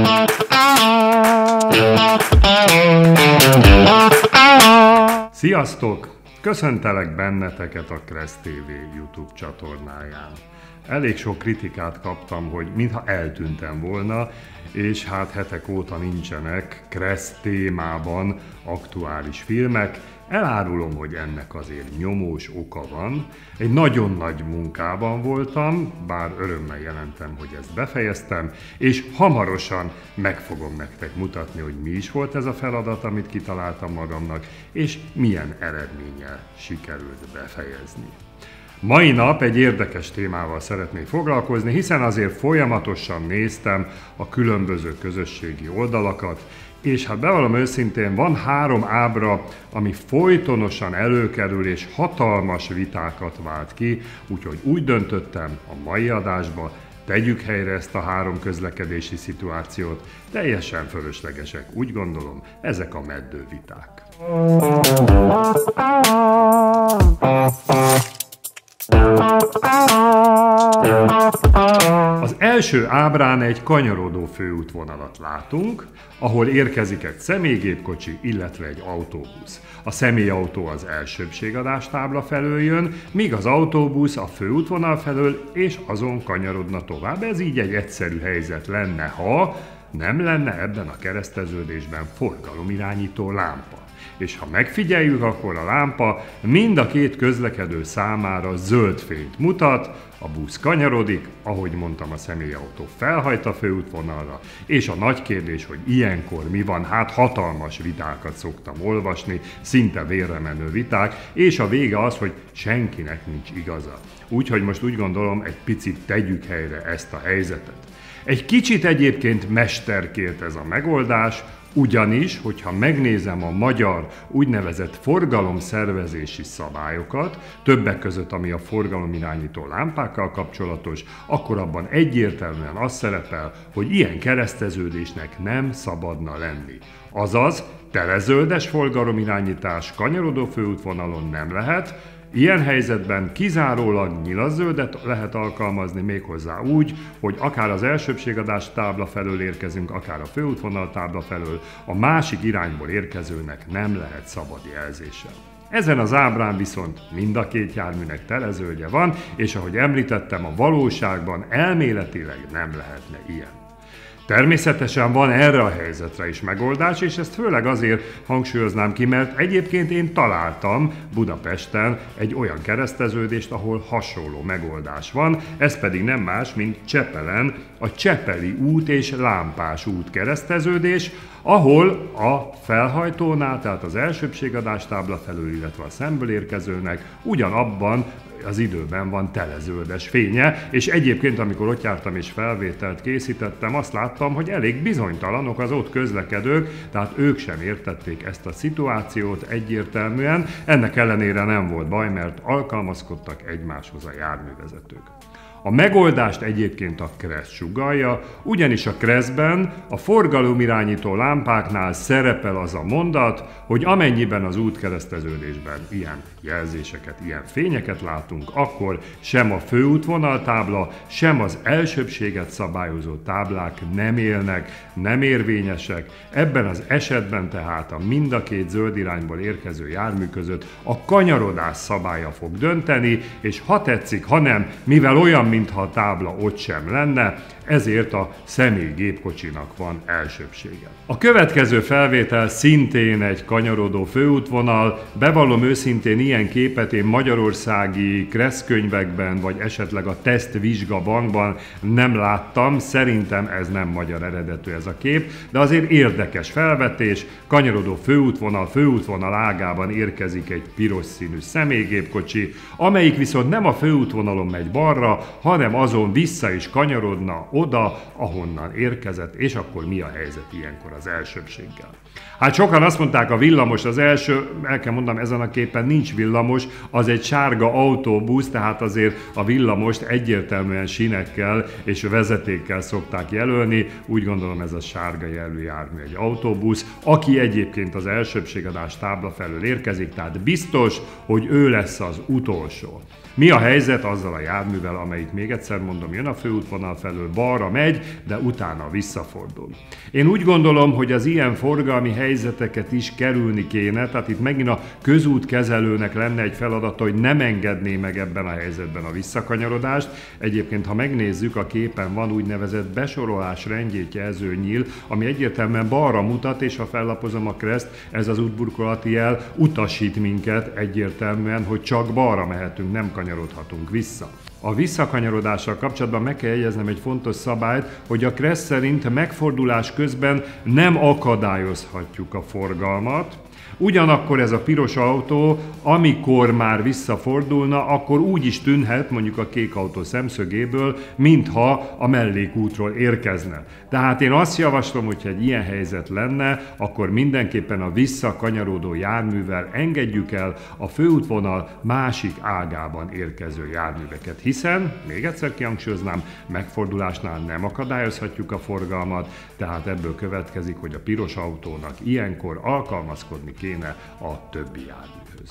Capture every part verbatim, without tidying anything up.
Sziasztok! Köszöntelek benneteket a Kressz té vé YouTube csatornáján. Elég sok kritikát kaptam, hogy mintha eltűntem volna, és hát hetek óta nincsenek Kressz témában aktuális filmek. Elárulom, hogy ennek azért nyomós oka van. Egy nagyon nagy munkában voltam, bár örömmel jelentem, hogy ezt befejeztem, és hamarosan meg fogom nektek mutatni, hogy mi is volt ez a feladat, amit kitaláltam magamnak, és milyen eredménnyel sikerült befejezni. Mai nap egy érdekes témával szeretnék foglalkozni, hiszen azért folyamatosan néztem a különböző közösségi oldalakat, és hát bevallom őszintén, van három ábra, ami folytonosan előkerül és hatalmas vitákat vált ki, úgyhogy úgy döntöttem a mai adásba, tegyük helyre ezt a három közlekedési szituációt, teljesen fölöslegesek, úgy gondolom, ezek a meddőviták. Az első ábrán egy kanyarodó főútvonalat látunk, ahol érkezik egy személygépkocsi, illetve egy autóbusz. A személyautó az elsőbbségadás tábla felől jön, míg az autóbusz a főútvonal felől, és azon kanyarodna tovább. Ez így egy egyszerű helyzet lenne, ha nem lenne ebben a kereszteződésben forgalomirányító lámpa. És ha megfigyeljük, akkor a lámpa mind a két közlekedő számára zöld fényt mutat, a busz kanyarodik, ahogy mondtam, a személyautó felhajt a főútvonalra, és a nagy kérdés, hogy ilyenkor mi van, hát hatalmas vitákat szoktam olvasni, szinte vérre menő viták, és a vége az, hogy senkinek nincs igaza. Úgyhogy most úgy gondolom, egy picit tegyük helyre ezt a helyzetet. Egy kicsit egyébként mesterkélt ez a megoldás, ugyanis, hogyha megnézem a magyar úgynevezett forgalomszervezési szabályokat, többek között ami a forgalomirányító lámpákkal kapcsolatos, akkor abban egyértelműen az szerepel, hogy ilyen kereszteződésnek nem szabadna lenni. Azaz, telezöldes forgalomirányítás kanyarodó főútvonalon nem lehet. Ilyen helyzetben kizárólag nyilaszzöldet lehet alkalmazni, méghozzá úgy, hogy akár az elsőbbségadás tábla felől érkezünk, akár a főútvonal tábla felől, a másik irányból érkezőnek nem lehet szabad jelzése. Ezen az ábrán viszont mind a két járműnek telezöldje van, és ahogy említettem, a valóságban elméletileg nem lehetne ilyen. Természetesen van erre a helyzetre is megoldás, és ezt főleg azért hangsúlyoznám ki, mert egyébként én találtam Budapesten egy olyan kereszteződést, ahol hasonló megoldás van, ez pedig nem más, mint Csepelen a Csepeli út és Lámpás út kereszteződés, ahol a felhajtónál, tehát az elsőbbségadás tábla felől, illetve a szemből érkezőnek ugyanabban az időben van telezöldes fénye, és egyébként, amikor ott jártam és felvételt készítettem, azt láttam, hogy elég bizonytalanok az ott közlekedők, tehát ők sem értették ezt a szituációt egyértelműen, ennek ellenére nem volt baj, mert alkalmazkodtak egymáshoz a járművezetők. A megoldást egyébként a Kressz sugallja, ugyanis a Kresszben a forgalomirányító lámpáknál szerepel az a mondat, hogy amennyiben az útkereszteződésben ilyen jelzéseket, ilyen fényeket látunk, akkor sem a főútvonaltábla, sem az elsőbbséget szabályozó táblák nem élnek, nem érvényesek. Ebben az esetben tehát a mind a két zöld irányból érkező jármű között a kanyarodás szabálya fog dönteni, és ha tetszik, ha nem, mivel olyan, mintha a tábla ott sem lenne, ezért a személygépkocsinak van elsőbbsége. A következő felvétel szintén egy kanyarodó főútvonal, bevallom őszintén, ilyen képet én magyarországi Kressz könyvekben, vagy esetleg a Testvizsga bankban nem láttam, szerintem ez nem magyar eredetű ez a kép, de azért érdekes felvetés, kanyarodó főútvonal, főútvonal ágában érkezik egy piros színű személygépkocsi, amelyik viszont nem a főútvonalon megy balra, hanem azon vissza is kanyarodna oda, ahonnan érkezett, és akkor mi a helyzet ilyenkor az elsőbbséggel? Hát sokan azt mondták, a villamos az első, el kell mondanom, ezen a képen nincs villamos, az egy sárga autóbusz, tehát azért a villamost egyértelműen sínekkel és vezetékkel szokták jelölni, úgy gondolom ez a sárga jelű jármű egy autóbusz, aki egyébként az elsőbbségadás tábla felől érkezik, tehát biztos, hogy ő lesz az utolsó. Mi a helyzet azzal a járművel, amelyik, még egyszer mondom, jön a főútvonal felől, balra megy, de utána visszafordul? Én úgy gondolom, hogy az ilyen forgalmi helyzeteket is kerülni kéne, tehát itt megint a közútkezelőnek lenne egy feladata, hogy nem engedné meg ebben a helyzetben a visszakanyarodást. Egyébként, ha megnézzük, a képen van úgynevezett besorolás rendjét jelző nyíl, ami egyértelműen balra mutat, és ha fellapozom a kereszt, ez az útburkolati jel utasít minket egyértelműen, hogy csak balra mehetünk, nem kanyarodhatunk vissza. A visszakanyarodással kapcsolatban meg kell jegyeznem egy fontos szabályt, hogy a kereszt szerint megfordulás közben nem akadályozhatjuk a forgalmat. Ugyanakkor ez a piros autó, amikor már visszafordulna, akkor úgy is tűnhet, mondjuk a kék autó szemszögéből, mintha a mellékútról érkezne. Tehát én azt javaslom, hogyha egy ilyen helyzet lenne, akkor mindenképpen a visszakanyarodó járművel engedjük el a főútvonal másik ágában érkező járműveket, hiszen, még egyszer kihangsúlyoznám, megfordulásnál nem akadályozhatjuk a forgalmat, tehát ebből következik, hogy a piros autónak ilyenkor alkalmazkodni kéne a többi járműhöz.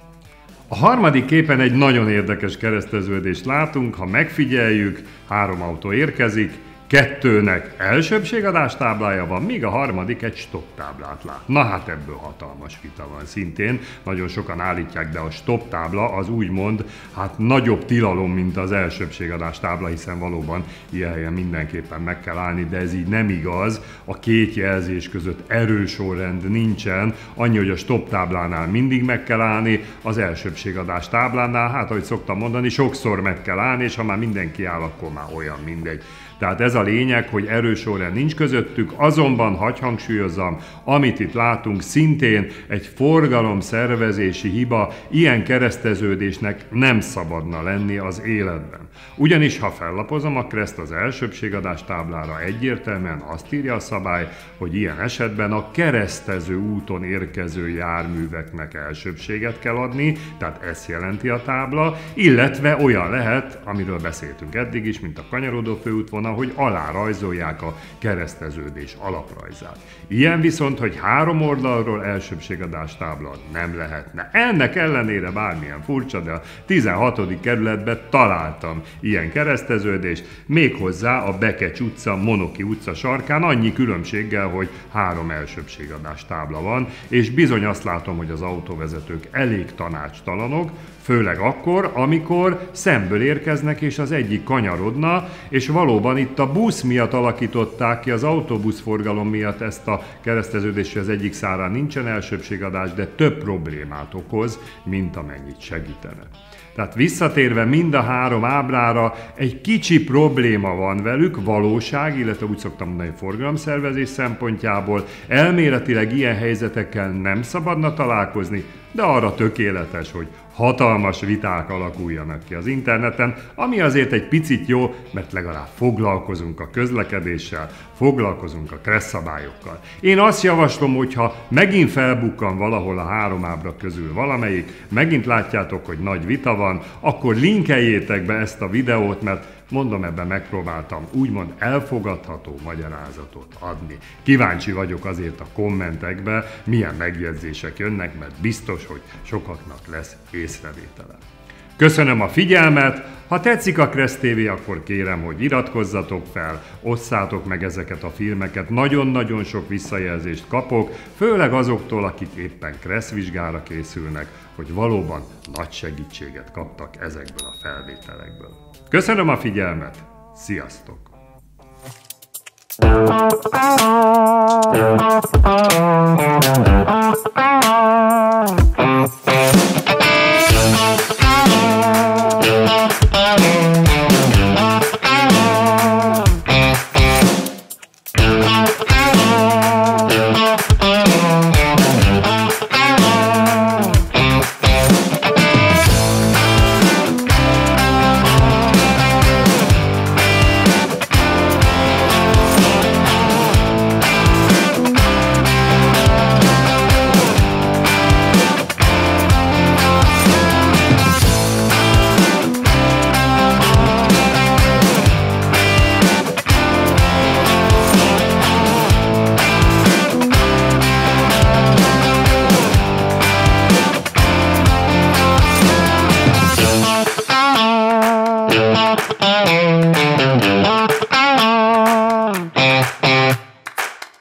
A harmadik képen egy nagyon érdekes kereszteződést látunk, ha megfigyeljük, három autó érkezik, kettőnek elsőbbségadás táblája van, míg a harmadik egy stop táblát lát. Na hát ebből hatalmas vita van szintén. Nagyon sokan állítják, de a stop tábla az úgymond hát nagyobb tilalom, mint az elsőbbségadás tábla, hiszen valóban ilyen helyen mindenképpen meg kell állni, de ez így nem igaz. A két jelzés között erősorrend nincsen, annyi, hogy a stop táblánál mindig meg kell állni, az elsőbbségadás táblánál, hát ahogy szoktam mondani, sokszor meg kell állni, és ha már mindenki áll, akkor már olyan mindegy. Tehát ez a lényeg, hogy erősorrend nincs közöttük, azonban hagy hangsúlyozzam, amit itt látunk, szintén egy forgalomszervezési hiba, ilyen kereszteződésnek nem szabadna lenni az életben. Ugyanis, ha fellapozom a kereszt az elsőbbségadás táblára, egyértelműen azt írja a szabály, hogy ilyen esetben a keresztező úton érkező járműveknek elsőbbséget kell adni, tehát ezt jelenti a tábla, illetve olyan lehet, amiről beszéltünk eddig is, mint a kanyarodó főútvonal, hogy alárajzolják a kereszteződés alaprajzát. Ilyen viszont, hogy három oldalról elsőbbségadás tábla nem lehetne. Ennek ellenére bármilyen furcsa, de a tizenhatodik kerületben találtam ilyen kereszteződést, méghozzá a Bekecs utca, Monoki utca sarkán, annyi különbséggel, hogy három elsőbbségadás tábla van, és bizony azt látom, hogy az autóvezetők elég tanácstalanok, főleg akkor, amikor szemből érkeznek, és az egyik kanyarodna, és valóban itt a busz miatt alakították ki, az autóbuszforgalom miatt ezt a kereszteződést, hogy az egyik szárán nincsen elsőbbségadás, de több problémát okoz, mint amennyit segítene. Tehát visszatérve mind a három ábrára, egy kicsi probléma van velük, valóság, illetve úgy szoktam mondani forgalomszervezés szempontjából, elméletileg ilyen helyzetekkel nem szabadna találkozni, de arra tökéletes, hogy hatalmas viták alakuljanak ki az interneten, ami azért egy picit jó, mert legalább foglalkozunk a közlekedéssel, foglalkozunk a keresszabályokkal. Én azt javaslom, hogyha megint felbukkan valahol a három ábra közül valamelyik, megint látjátok, hogy nagy vita van, akkor linkeljétek be ezt a videót, mert mondom, ebben megpróbáltam úgymond elfogadható magyarázatot adni. Kíváncsi vagyok azért a kommentekbe, milyen megjegyzések jönnek, mert biztos, hogy sokaknak lesz észrevétele. Köszönöm a figyelmet, ha tetszik a Kressz té vé, akkor kérem, hogy iratkozzatok fel, osszátok meg ezeket a filmeket, nagyon-nagyon sok visszajelzést kapok, főleg azoktól, akik éppen Kressz vizsgára készülnek, hogy valóban nagy segítséget kaptak ezekből a felvételekből. Köszönöm a figyelmet, sziasztok!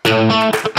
Thank you.